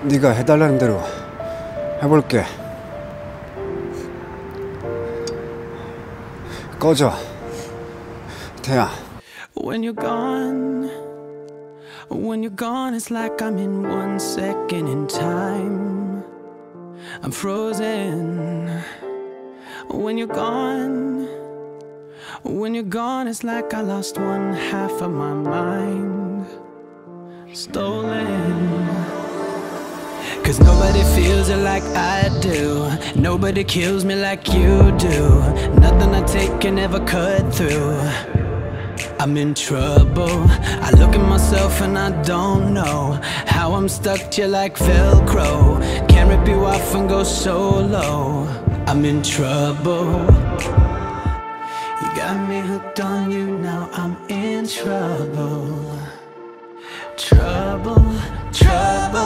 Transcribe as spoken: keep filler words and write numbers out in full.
네가 해달라는 대로 해볼게. 꺼져, 태야. When you're gone, when you're gone, it's like I'm in one second in time. I'm frozen. When you're gone, when you're gone, it's like I lost one half of my mind. Stolen. Cause nobody feels it like I do. Nobody kills me like you do. Nothing I take can ever cut through. I'm in trouble. I look at myself and I don't know how I'm stuck to you like Velcro. Can't rip you off and go solo. I'm in trouble. You got me hooked on you, now I'm in trouble. Trouble, trouble.